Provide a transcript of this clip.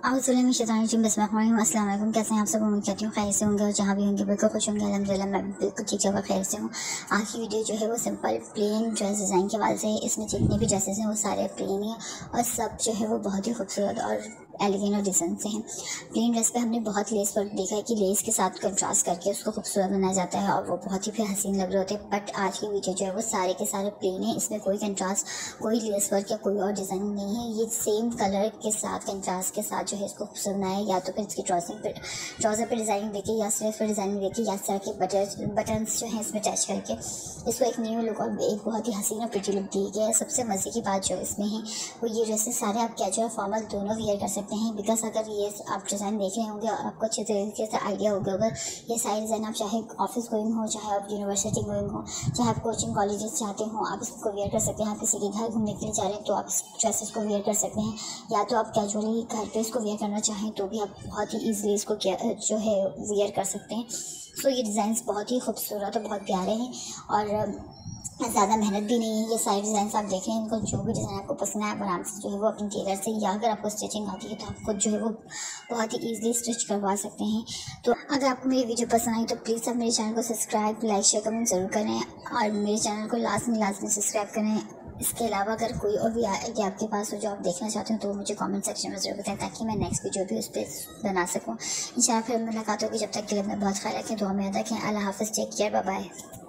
अस्सलाम वालेकुम। कैसे हैं आप सब? उम्मीद करती हूँ खैर से होंगे और जहाँ भी होंगे बिल्कुल खुश होंगे। अल्हम्दुलिल्लाह मैं बिल्कुल ठीक जगह खैर से हूँ। आज की वीडियो जो है वो सिंपल प्लेन ड्रेस डिज़ाइन के हवाले से है। इसमें जितने भी ड्रेसेस हैं वो सारे प्लेन हैं और सब जो है वो बहुत ही खूबसूरत और एलिगेंट और डिसेंट से हैं। प्लेन ड्रेस पे हमने बहुत लेस वर्क देखा है कि लेस के साथ कंट्रास्ट करके उसको खूबसूरत बनाया जाता है और वो बहुत ही फिर हसीन लग रहे होते हैं। बट आज की वीडियो जो है वो सारे के सारे प्लेन है। इसमें कोई कंट्रास्ट, कोई लेस वर्क या कोई और डिज़ाइन नहीं है। ये सेम कलर के साथ कंट्रास्ट के साथ जो है इसको खूबसूरत बनाया है। या तो फिर इसकी ट्राउज़र पे डिज़ाइनिंग देके या स्लीव्स पे डिज़ाइनिंग देके या इस तरह के बटन्स जो है इसमें अटैच करके इसको एक न्यू लुक और एक बहुत ही हसीन और प्रिटी लुक दी गई है। सबसे मज़े की बात जो इसमें है वो ये ड्रेसेस सारे आप कैजुअल फॉर्मल दोनों वियर कर सकते हैं। बिकॉज अगर ये आप डिज़ाइन देख रहे होंगे और आपको अच्छे तरीके से आइडिया हो गया होगा, ये सारे डिज़ाइन आप चाहे ऑफिस गोइंग हो, चाहे आप यूनिवर्सिटी गोइंग हो, चाहे आप कोचिंग कॉलेजेस जाते हो, आप इसको वियर कर सकते हैं। आप किसी के घर घूमने के लिए जा रहे हैं तो आप इस ड्रेसेस को वियर कर सकते हैं। या तो आप कैजुअली घर पे इसको वियर करना चाहें तो भी आप बहुत ही ईजिली इसको जो है वियर कर सकते हैं। सो ये डिज़ाइंस बहुत ही खूबसूरत और बहुत प्यारे हैं और ज़्यादा मेहनत भी नहीं है। ये सारे डिज़ाइन आप देख रहे हैं, इनको जो भी डिज़ाइन आपको पसंद है आप आराम से जो है वो अपने टेलर से, या अगर आपको स्टिचिंग आती है तो आप खुद जो है वो बहुत ही ईजिली स्टिच करवा सकते हैं। तो अगर आपको मेरी वीडियो पसंद आई तो प्लीज़ आप मेरे चैनल को सब्सक्राइब, लाइक, शेयर, कमेंट ज़रूर करें और मेरे चैनल को लाजमी सब्सक्राइब करें। इसके अलावा अगर कोई और भी आइडिया आपके पास हो जो आप देखना चाहते हो तो मुझे कमेंट सेक्शन में ज़रूर बताएं ताकि मैं नेक्स्ट वीडियो भी उस पर बना सकूँ। इंशाल्लाह फिर मुलाकात होगी। जब तक के लिए अपना बहुत ख्याल रखें, दुआ में याद रखें। अल्लाह हाफ़िज़, टेक केयर, बाय बाय।